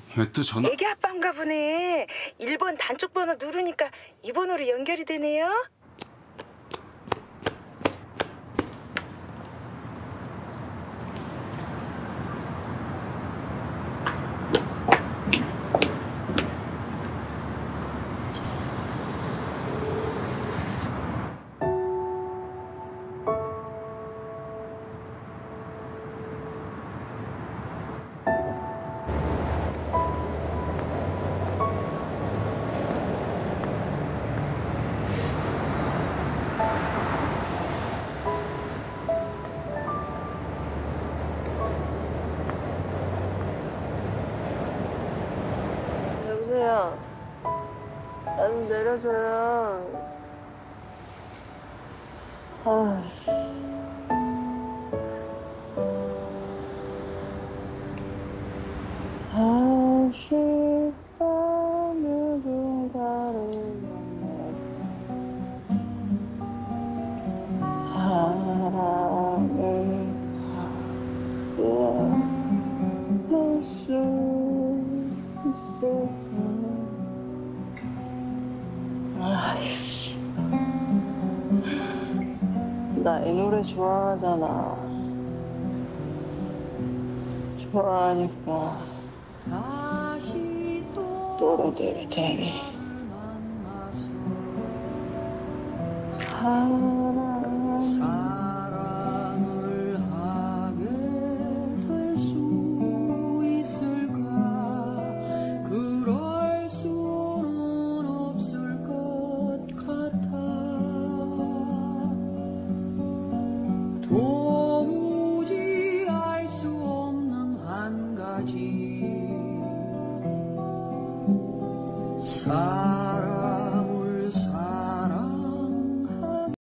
왜 또 전화? 애기 아빠인가 보네. 1번 단축 번호 누르니까 이 번호로 연결이 되네요. 여보세요. 나 좀 내려줘요. 아, 다시 또 누군가를 만나 사랑을 하게 수 있을까? 아이씨, 나 이 노래 좋아하잖아. 좋아하니까 노래 들을 테니 사랑을 하게 될 수 있을까? 그럴 수는 없을 것 같아. 도무지 알 수 없는 한 가지